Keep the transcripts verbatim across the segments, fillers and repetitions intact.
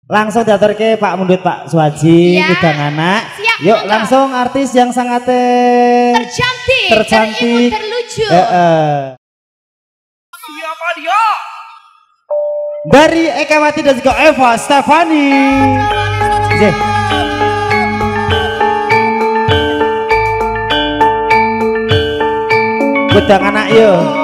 Langsung diaturke Pak Mundut Pak Suwaji ya. Udang anak. Siap, yuk monggo. Langsung artis yang sangat tercantik, tercantik, terlucu. E -e. Siapa dia? Dari Ekawati dan juga Eva Stefani. Jeh. Udang anak yuk.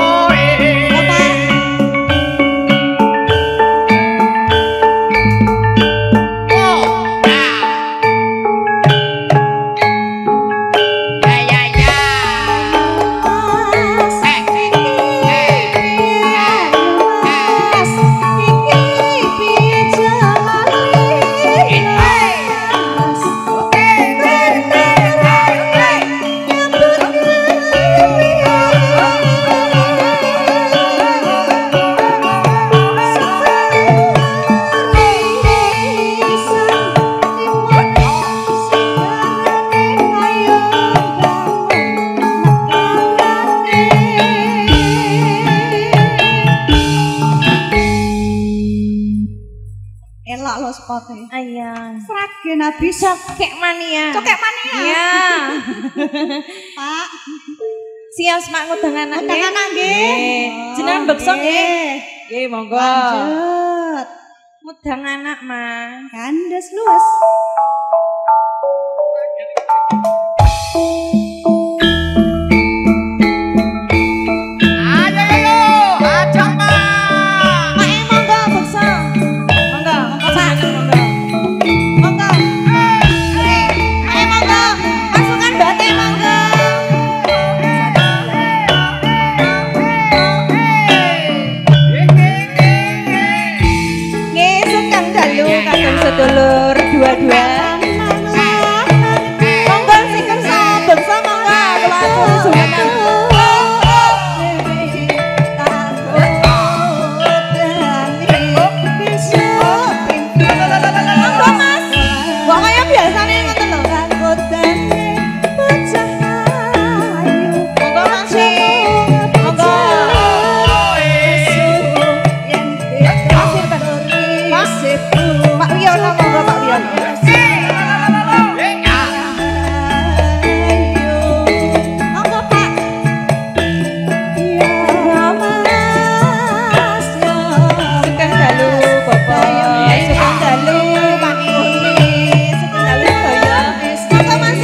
Elak lo spotnya. Ayah. Seragen habis. Cokek mania. Cokek mania. Iya. Pak. Siap semak ngudang anak. Ngudang anak nggih. Jenengan beksa nggih. Nggih monggo. Lanjut. Ngudang anak Mas. Kandes luas. Sedulur dua-dua monggo sing kersa bangsa monggo kelantung suwenan monggo Mas kok kaya biasane ngoten lho monggo Mas monggo Pak Wiono monggo Pak Wiono. Monggo Pak. Ya Mas yo. Sugeng dalu Bapak. Sugeng dalu Pak Muni. Sugeng dalu Daya. Monggo Mas.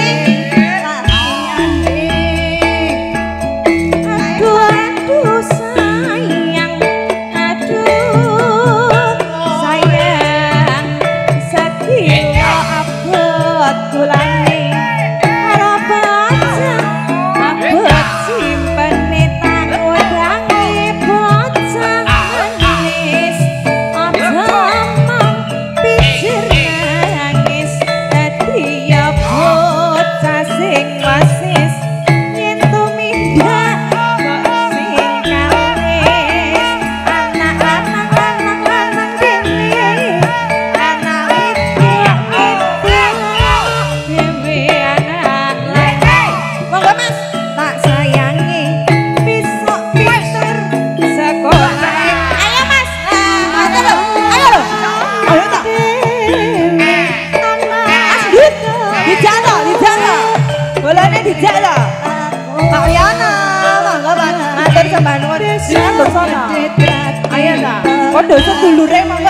Aduh aduh sayang. Aduh sayang. Sakila abot kulane karo bocah abot simpene tangudange bocah manis aja mong pikir nangis dadi ya bocah sing wasis yen tumindak sing kawis anak-anak anak-anak dene anak monggo Mas, tak sayangi besok pinter sekolah. Ayo Mas, ayo lho, ayo lho, ayo tak. Mas Dut, dijak lho, dijak lho, bolane dijak lho. Pak Wiono, monggo Pak, matur sembah nuwun. Jangan bersono. Ayo tak, kok dosa dulure monggo.